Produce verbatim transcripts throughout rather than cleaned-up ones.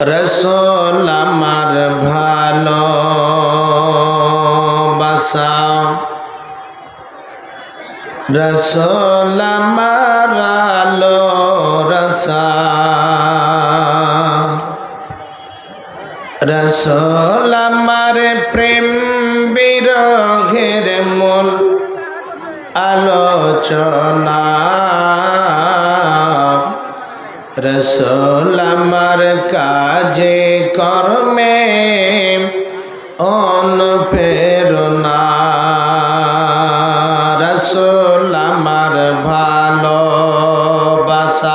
रसूल আমার ভালোবাসা रसूल আমার আলো রসা रसूल আমার প্রেম বিরহের মূল আলোচনা रसूल আমার কাজে কর্মে অনুপ্রেরণা रसूल আমার ভালোবাসা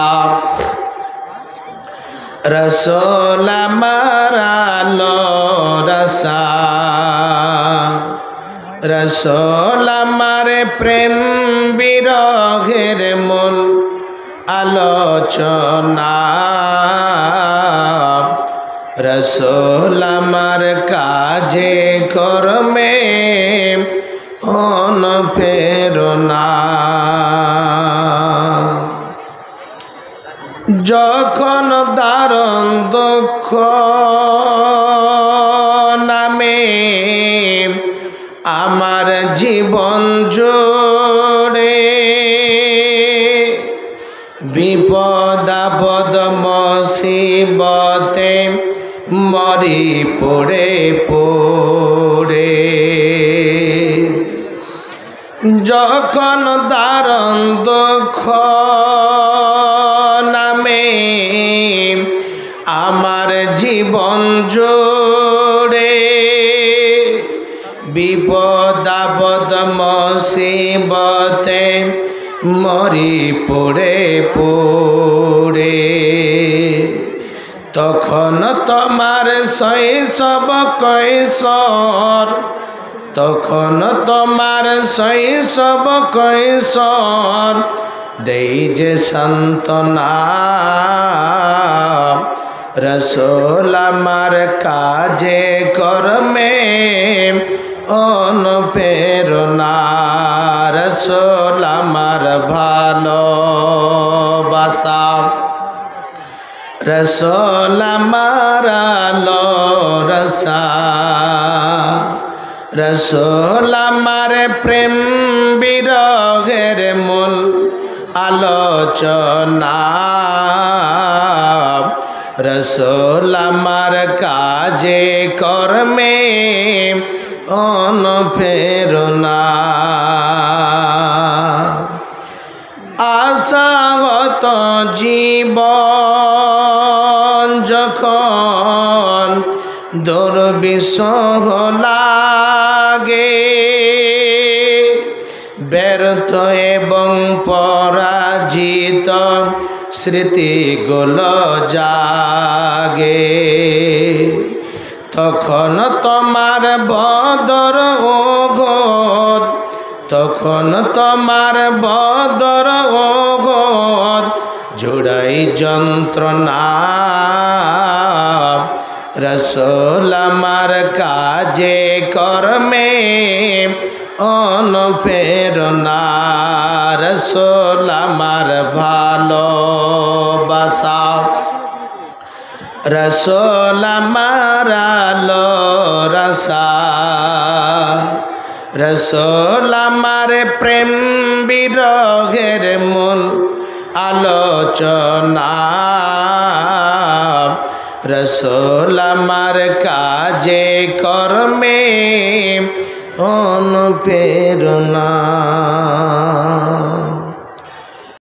रसूल আমার আলো রসা रसूल আমার প্রেম বিরহের মূল আলোচনা रसूल আমার কাজে কর্মে অনুপ্রেরণা যখন দারুণ দুঃখ নামে আমার জীবন জুড়ে বিপদ আপদ মুসিবতে মরি পড়ে পড়ে যখন দারুণ দুঃখ নামে আমার জীবন জুড়ে বিপদ আপদ মুসিবতে মরি পড়ে পড়ে তখন তোমার শৈশব কৈশোর তখন তোমার শৈশব কৈশোর দেই যে সান্ত্বনা रसूल আমার কাজে কর্মে অনুপ্রেরণা रसूल আমার ভালোবাসা रसूल আমার আলো রসা रसूल আমার প্রেম বিরহের মূল আলোচনা रसूल আমার কাজে কর্মে অনুপ্রেরণা আশাগত জীবন যখন দুর্বিষহ লাগে ব্যর্থ এবং পরাজিত স্মৃতিগুলো জাগে তখন তোমার বদর ওঘট তখন তোমার বদর ওঘট জুড়াই যন্ত্রণা रसूल আমার কাজে কর্মে অনুপ্রেরণা रसूल আমার ভালোবাসা रसूल আমার আলো রসা रसूल আমার প্রেম বিরহের মূল আলোচনা रसूल আমার কাজে কর্মে অনুপ্রেরণা।